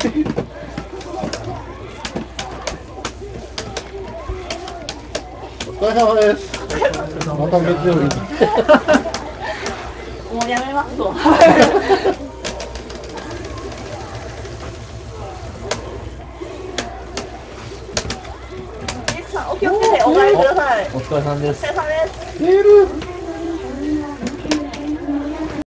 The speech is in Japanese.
お疲れ様です。また月曜日。 もうやめますと。お気をつけてお帰りください。 お疲れ様です。 お疲れ様です。 メール。